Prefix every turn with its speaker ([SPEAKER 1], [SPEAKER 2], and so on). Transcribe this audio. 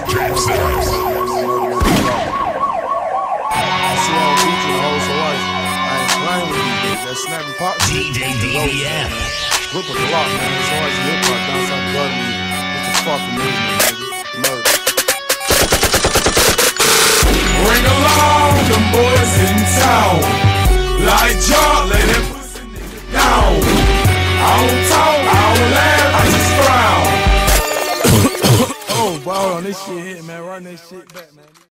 [SPEAKER 1] That snapping pop
[SPEAKER 2] DJ DBF.
[SPEAKER 1] Whip up a lot, man. So much hip hop down south of me. What the fucking movement, nigga? Murder.
[SPEAKER 3] Bring along them boys in town. Like John, lay that pussy nigga down. I don't talk, I don't laugh, I just frown.
[SPEAKER 1] Oh, bro, on this shit hit, man. Run this shit back, man.